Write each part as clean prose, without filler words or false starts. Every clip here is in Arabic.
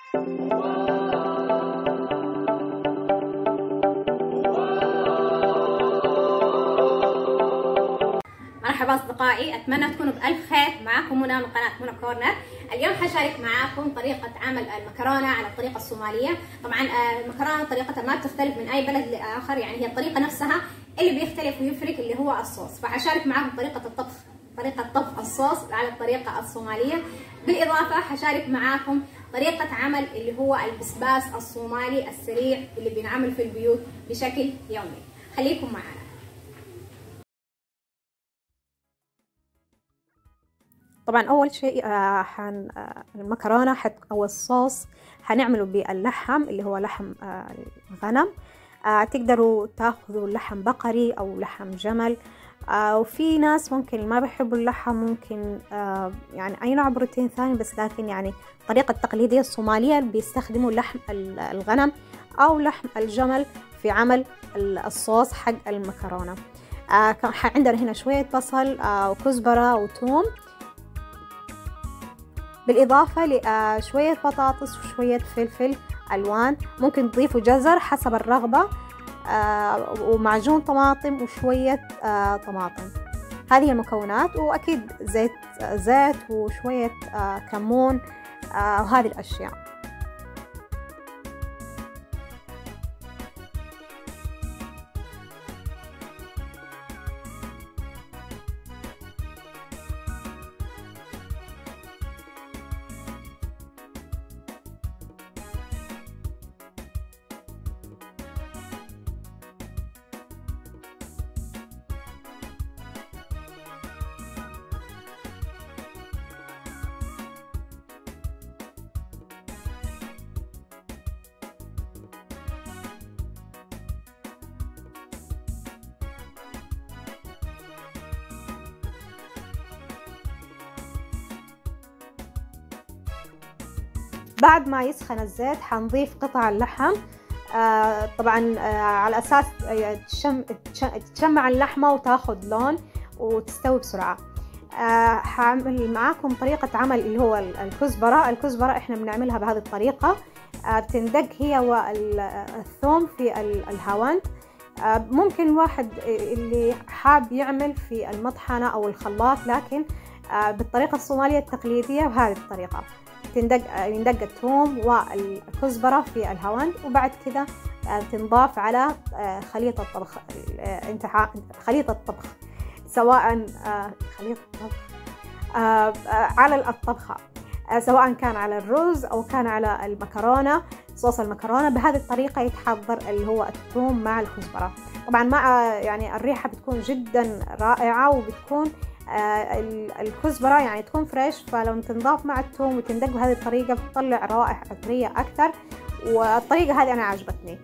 مرحبا اصدقائي، اتمنى تكونوا بالف خير. معاكم منى من قناه منى كورنر. اليوم حشارك معاكم طريقه عمل المكرونه على الطريقه الصوماليه. طبعا المكرونه طريقتها ما بتختلف من اي بلد لاخر، يعني هي الطريقه نفسها اللي بيختلف ويفرق اللي هو الصوص. فحشارك معاكم طريقه طبخ الصوص على الطريقه الصوماليه. بالاضافه حشارك معاكم طريقه عمل اللي هو البسباس الصومالي السريع اللي بينعمل في البيوت بشكل يومي. خليكم معنا. طبعا اول شيء المكرونه او الصوص هنعمله باللحم اللي هو لحم الغنم. تقدروا تاخذوا لحم بقري او لحم جمل، وفي ناس ممكن ما بيحبوا اللحم، ممكن يعني اي نوع بروتين ثاني، بس لكن يعني الطريقه التقليديه الصوماليه بيستخدموا لحم الغنم او لحم الجمل في عمل الصوص حق المكرونه. عندنا هنا شويه بصل وكزبره وثوم، بالإضافة لشوية بطاطس وشوية فلفل ألوان، ممكن تضيفوا جزر حسب الرغبة، ومعجون طماطم وشوية طماطم. هذه المكونات، وأكيد زيت وشوية كمون وهذه الأشياء. بعد ما يسخن الزيت حنضيف قطع اللحم، طبعا على اساس تشمع اللحمه وتاخذ لون وتستوي بسرعه. هعمل معاكم طريقه عمل اللي هو الكزبره احنا بنعملها بهذه الطريقه. بتندق هي والثوم في الهاوند. ممكن الواحد اللي حاب يعمل في المطحنه او الخلاط، لكن بالطريقه الصوماليه التقليديه بهذه الطريقه يندق الثوم والكزبرة في الهاوند، وبعد كذا تنضاف على خليط الطبخ سواء خليط الطبخ على الطبخة، سواء كان على الرز أو كان على المكرونة. صوص المكرونة بهذه الطريقة يتحضر اللي هو الثوم مع الكزبرة. طبعا مع يعني الريحة بتكون جدا رائعة، وبتكون الكزبرة يعني تكون فريش، فلو تنضاف مع الثوم وتندق بهذه الطريقة بتطلع روائح عطرية أكثر، والطريقة هذه أنا عجبتني.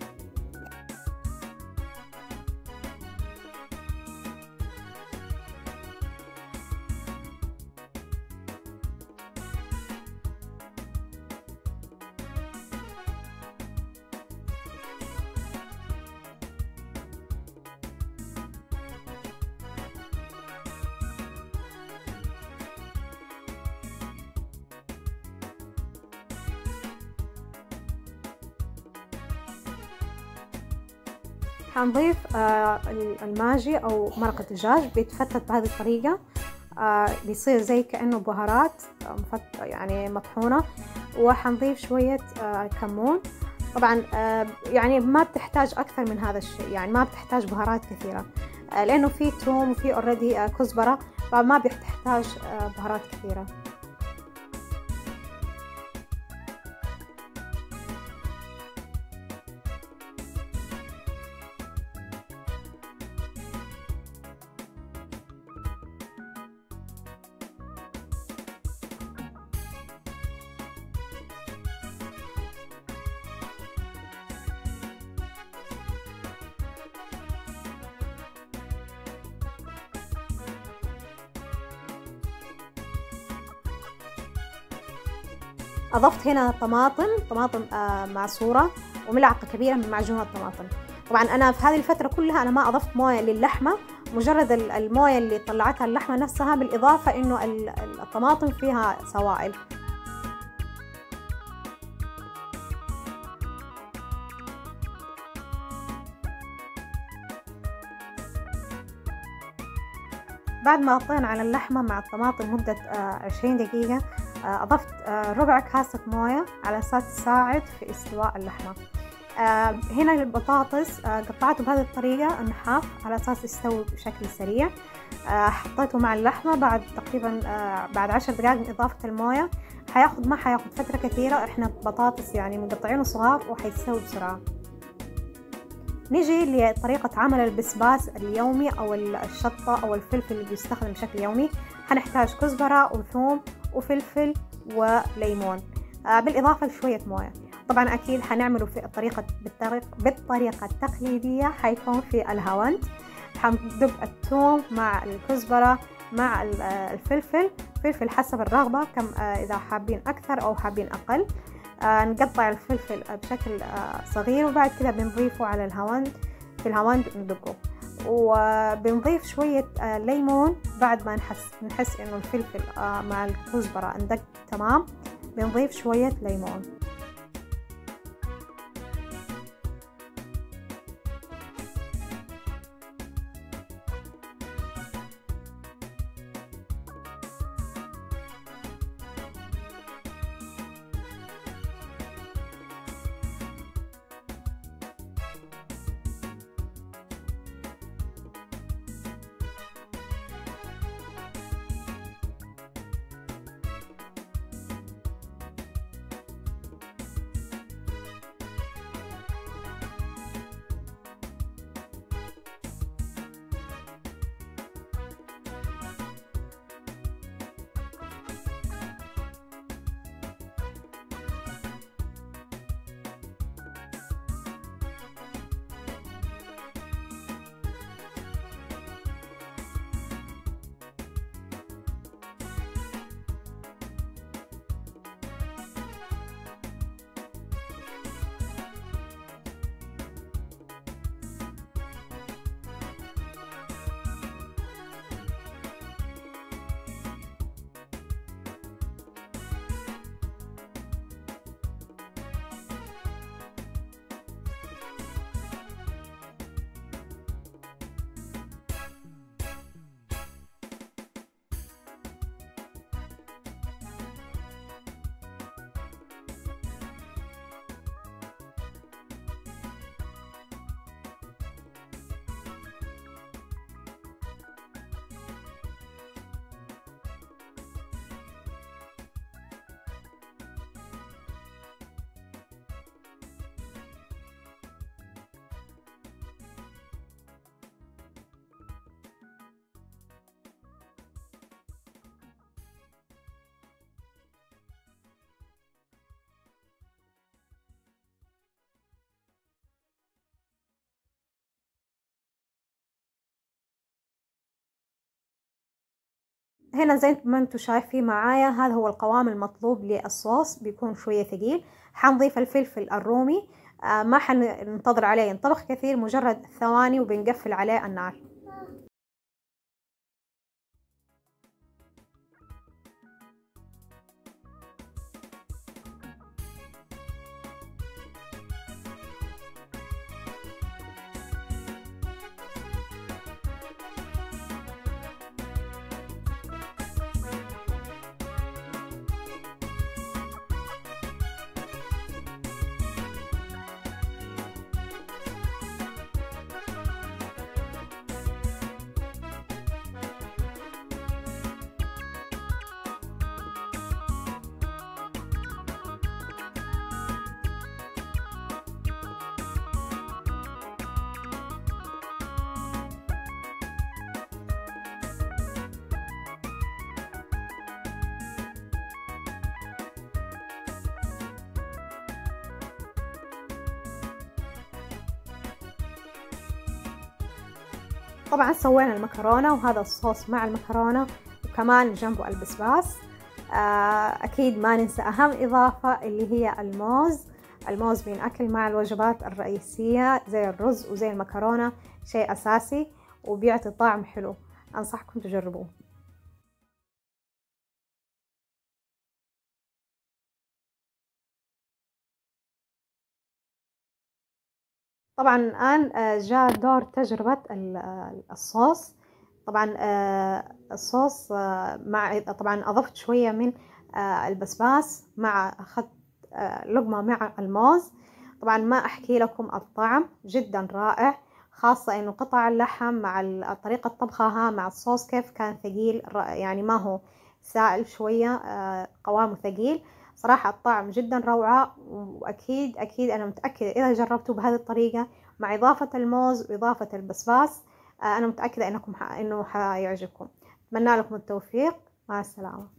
حنضيف الماجي أو مرق الدجاج، بيتفتت بهذه الطريقة، بيصير زي كأنه بهارات يعني مطحونة. وحنضيف شوية كمون. طبعا يعني ما بتحتاج أكثر من هذا الشيء، يعني ما بتحتاج بهارات كثيرة، لأنه في توم وفي اوريدي كزبرة، فما بتحتاج بهارات كثيرة. اضفت هنا طماطم معصوره وملعقه كبيره من معجون الطماطم. طبعا انا في هذه الفتره كلها انا ما اضفت مويه للحمه، مجرد المويه اللي طلعتها اللحمه نفسها، بالاضافه انه الطماطم فيها سوائل. بعد ما غطينا على اللحمة مع الطماطم مدة 20 دقيقة، أضفت ربع كاسة موية على أساس تساعد في استواء اللحمة. هنا البطاطس قطعته بهذه الطريقة نحاف على أساس يستوي بشكل سريع. حطيته مع اللحمة بعد تقريبا بعد 10 دقائق من إضافة الموية. ما حياخد فترة كثيرة، إحنا بطاطس يعني مقطعينه صغار وحيستوي بسرعة. نيجي لطريقة عمل البسباس اليومي أو الشطة أو الفلفل اللي بيستخدم بشكل يومي. هنحتاج كزبرة وثوم وفلفل وليمون، بالإضافة لشوية موية. طبعا أكيد هنعمله في بالطريقة التقليدية، حيكون في الهاوند. هندب الثوم مع الكزبرة مع الفلفل حسب الرغبة، كم إذا حابين أكثر أو حابين أقل. نقطع الفلفل بشكل صغير، وبعد كده بنضيفه على الهاوند. في الهاوند ندقه، وبنضيف شوية ليمون. بعد ما نحس إنه الفلفل مع الكزبرة اندق تمام، بنضيف شوية ليمون. هنا زي ما انتم شايفين معايا، هذا هو القوام المطلوب للصوص، بيكون شوية ثقيل. حنضيف الفلفل الرومي، ما حننتظر عليه ينطبخ كثير، مجرد ثواني وبنقفل عليه النار. طبعا سوينا المكرونة وهذا الصوص مع المكرونة، وكمان جنبه البسباس. أكيد ما ننسى أهم إضافة اللي هي الموز. الموز بينأكل مع الوجبات الرئيسية زي الرز وزي المكرونة، شيء أساسي وبيعطي طعم حلو، أنصحكم تجربوه. طبعا الآن جاء دور تجربة الصوص. طبعا الصوص مع طبعا أضفت شوية من البسباس، مع أخذت لقمة مع الموز. طبعا ما أحكي لكم الطعم جدا رائع، خاصة إنه قطع اللحم مع طريقة طبخها مع الصوص كيف كان ثقيل، يعني ما هو سائل شوية، قوامه ثقيل. صراحة الطعم جدا روعة، وأكيد أكيد أنا متأكدة إذا جربتوا بهذه الطريقة مع إضافة الموز وإضافة البسباس أنا متأكدة إنه حيعجبكم. أتمنى لكم التوفيق، مع السلامة.